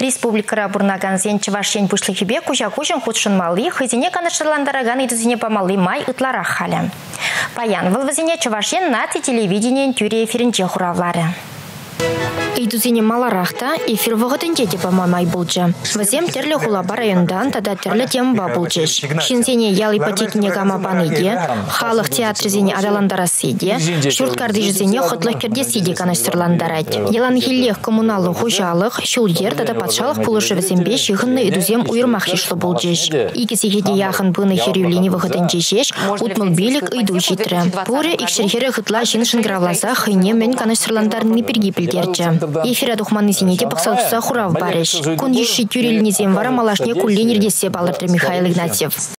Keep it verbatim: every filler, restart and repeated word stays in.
Республикара бурнаган зен чывашен пушлыхибе кужа-кужын худшын малы, хызине канаштырландараган идузине помалы май ытларах халя. Паян вылвазине чывашен нати телевидениен тюре эфиринче хуравлары. Идузине маларахта эфир вғытынче депа мамай булчы. Вазем терлі хулаба райондан тада терлі темба булчыш. Шинсене ял ипотекине гама баныде, халық театрзене адаландарасыде, шурткардыжызене хотлық кердесиде канаштырландарать. Елан хиллех коммуналлы хужалық, шулдер тада патшалық пулышы вазембе шихынны идузем уйырмақ шишлы булчыш. Икесехеде яхын пыны херюлені вғытынче шеш, утмыл билік иду житры. Пуры икшерхері хытла шиншын гравласа хыне мен канаштырландарны пергипілдерчі. Эфира духманы зенеде бақсалыса хурав барыш. Кун еші тюрелінезен вара малашне кулленердесе балырды Михаил Игнатьев.